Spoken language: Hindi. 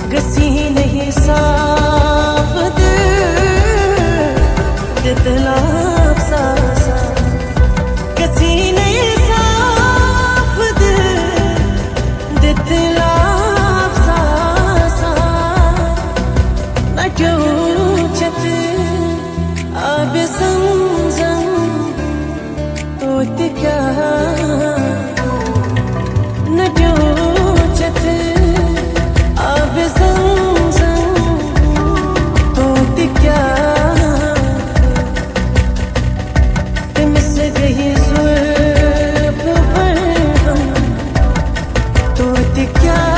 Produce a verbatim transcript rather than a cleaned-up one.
कसी नहीं साफ दितलाफ सा सा कसी नहीं साफ दितलाफ सा सा न क्यों चत अब समझम तो क्या न क्यों चत अब समझम तो क्या गई ज़ुल्फ़ पर हम तो क्या